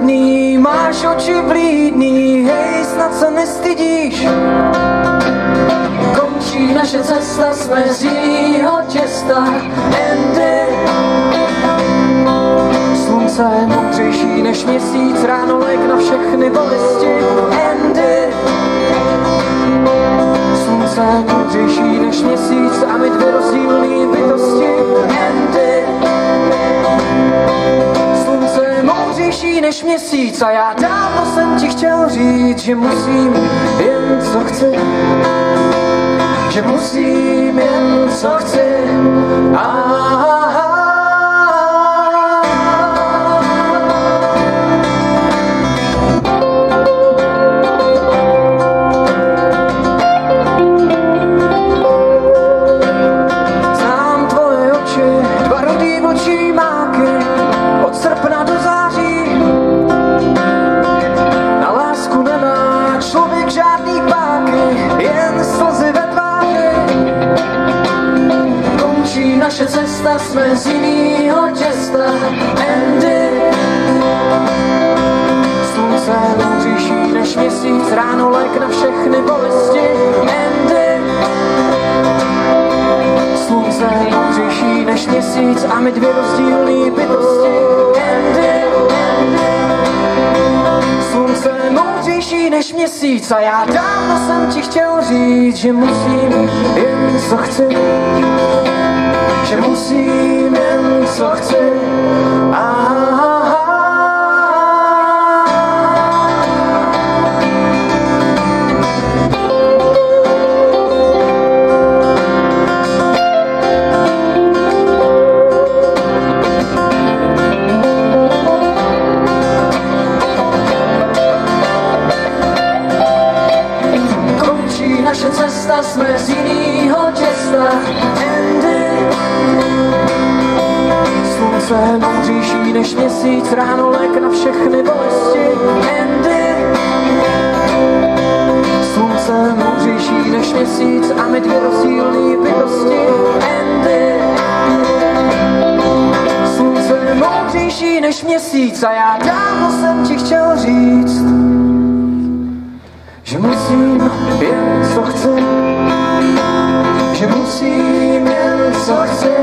klidný, máš oči vlídný, hej, snad se nestydíš. Končí naše cesta, jsme z jinýho těsta, Andy. Slunce je moudřejší než měsíc, ráno lék na všechny bolesti, Andy. Slunce je moudřejší než měsíc a my dvě rozdílný bytosti, Andy. Slunce je moudřejší než měsíc a já dávno jsem ti chtěl říct, že musím jen co chci. Že musím jen co chci. Znám tvoje oči, dva rudý očí máky, od srpna do září. Na lásku nemá člověk žádný páky, jen slzy ve tváři. Končí naše cesta, jsme z jinýho těsta, Andy. Slunce je moudřejší než měsíc, ráno lék na všechny bolesti, Andy. Slunce je moudřejší než měsíc a my dvě rozdílný bytosti, Andy. Slunce je moudřejší než měsíc a já dávno jsem ti chtěl říct, že musím jen co chci. Že musím jen co chci. Končí naše cesta, jsme z jinýho těsta, Andy. Slunce je moudřejší než měsíc, ráno lék na všechny bolesti, Andy. Slunce je moudřejší než měsíc a my dvě rozdílný bytosti, Andy. Slunce je moudřejší než měsíc a já dávno jsem ti chtěl říct, že musím jen co chci, že musím jen co chci.